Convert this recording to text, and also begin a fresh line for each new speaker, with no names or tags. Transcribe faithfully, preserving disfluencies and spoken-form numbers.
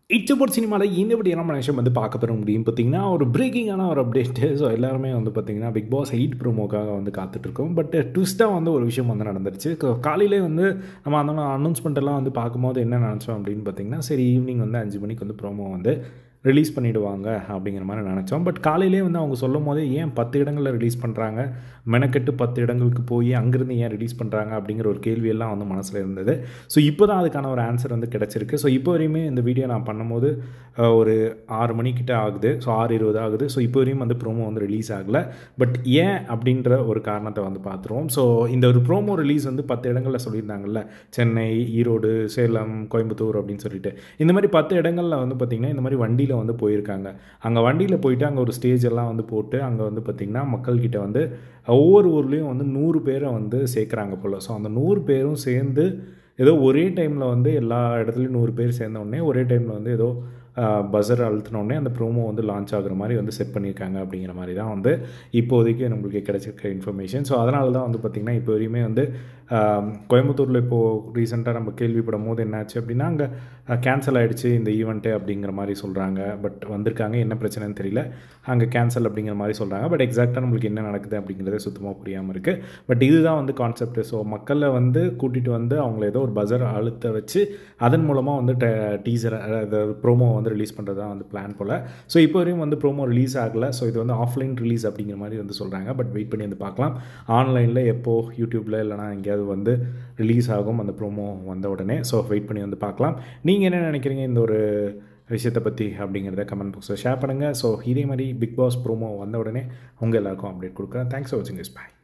It's about சினிமாவில் இந்த பற்றியான விஷயம் வந்து பார்க்க பெற முடியும் பார்த்தீங்கன்னா ஒரு பிரேக்கிங்கான ஒரு அப்டேட்டு. ஸோ எல்லாருமே வந்து பார்த்தீங்கன்னா பிக் பாஸ் எயிட் ப்ரோமோக்காக வந்து காத்துட்ருக்கோம். பட் ட்விஸ்ட்டாக வந்து ஒரு விஷயம் வந்து நடந்துருச்சு. காலையிலே வந்து நம்ம அந்த அனௌன்ஸ்மெண்ட் எல்லாம் வந்து பார்க்கும்போது என்ன நினச்சோம் அப்படின்னு பார்த்தீங்கன்னா, சரி ஈவினிங் வந்து அஞ்சு மணிக்கு வந்து ப்ரோமோ வந்து ரிலீஸ் பண்ணிவிடுவாங்க அப்படிங்கிற மாதிரி நினச்சோம். பட் காலையிலே வந்து அவங்க சொல்லும் போதே ஏன் பத்து இடங்களில் ரிலீஸ் பண்ணுறாங்க, மெனக்கெட்டு பத்து இடங்களுக்கு போய் அங்கேருந்து ஏன் ரிலீஸ் பண்ணுறாங்க அப்படிங்கிற ஒரு கேள்வியெல்லாம் வந்து மனசில் இருந்தது. ஸோ இப்போ தான் அதுக்கான ஒரு ஆன்சர் வந்து கிடச்சிருக்கு. ஸோ இப்போ வரையுமே இந்த வீடியோ நான் பண்ணும்போது ஒரு ஆறு மணிக்கிட்ட ஆகுது. ஸோ ஆறு இருபது ஆகுது. ஸோ இப்போ வரையும் வந்து ப்ரோமோ வந்து ரிலீஸ் ஆகலை. பட் ஏன் அப்படின்ற ஒரு காரணத்தை வந்து பார்த்துருவோம். ஸோ இந்த ஒரு ப்ரோமோ ரிலீஸ் வந்து பத்து இடங்களில் சொல்லியிருந்தாங்கல்ல, சென்னை, ஈரோடு, சேலம், கோயம்புத்தூர் அப்படின்னு சொல்லிட்டு இந்த மாதிரி பத்து இடங்களில் வந்து பார்த்திங்கன்னா இந்த மாதிரி வண்டியில் வந்து போயிருக்காங்க. அங்கே வண்டியில் போயிட்டு அங்கே ஒரு ஸ்டேஜ் எல்லாம் வந்து போட்டு அங்கே வந்து பார்த்திங்கன்னா மக்கள்கிட்ட வந்து ஒவ்வொரு ஊர்லேயும் வந்து நூறு பேரை வந்து சேர்க்குறாங்க போல். ஸோ அந்த நூறு பேரும் சேர்ந்து ஏதோ ஒரே டைமில் வந்து எல்லா இடத்துலையும் நூறு பேர் சேர்ந்தோடனே ஒரே டைமில் வந்து ஏதோ பஸர் அழுத்தினோடனே அந்த ப்ரோமோ வந்து லான்ச் ஆகுற மாதிரி வந்து செட் பண்ணியிருக்காங்க அப்படிங்கிற மாதிரி தான் வந்து இப்போதைக்கு நம்மளுக்கு கிடைச்சிருக்க இன்ஃபர்மேஷன். ஸோ அதனால தான் வந்து பார்த்திங்கன்னா இப்போ வரையுமே வந்து கோயம்புத்தூரில் இப்போது ரீசெண்டாக நம்ம கேள்விப்படும் போது என்னாச்சு அப்படின்னா அங்கே கேன்சல் ஆகிடுச்சு இந்த ஈவெண்ட்டு அப்படிங்கிற மாதிரி சொல்கிறாங்க. பட் வந்திருக்காங்க, என்ன பிரச்சனைன்னு தெரியல, அங்கே கேன்சல் அப்படிங்கிற மாதிரி சொல்கிறாங்க. பட் எக்ஸாக்டாக நம்மளுக்கு என்ன நடக்குது அப்படிங்கிறதே சுத்தமாக புரியாமல் இருக்குது. பட் இதுதான் வந்து கான்செப்ட். ஸோ மக்களை வந்து கூட்டிகிட்டு வந்து அவங்கள ஏதோ ஒரு பஸர் அழுத்த வச்சு அதன் மூலமாக வந்து ட டீசர் அந்த ப்ரோமோ வந்து ரிலீஸ் பண்ணுறது தான் வந்து பிளான் போல். ஸோ இப்போ வரையும் வந்து ப்ரோமோ ரிலீஸ் ஆகலை. ஸோ இது வந்து ஆஃப்லைன் ரிலீஸ் அப்படிங்கிற மாதிரி வந்து சொல்கிறாங்க. பட் வெயிட் பண்ணி வந்து பார்க்கலாம் ஆன்லைனில் எப்போது யூடியூப்பில் இல்லைனா எங்கேயாவது வந்து ரிலீஸ் ஆகும் அந்த ப்ரோமோ வந்த உடனே. ஸோ வெயிட் பண்ணி வந்து பார்க்கலாம். நீங்கள் என்ன நினைக்கிறீங்க இந்த ஒரு விஷயத்தை பற்றி அப்படிங்கிறத கமெண்ட் பாக்ஸில் ஷேர் பண்ணுங்கள். ஸோ இதே மாதிரி பிக் பாஸ் ப்ரோமோ வந்த உடனே உங்கள் எல்லாருக்கும் அப்டேட் கொடுக்குறேன். தேங்க்ஸ் ஃபார் வாட்சிங் திஸ். பை.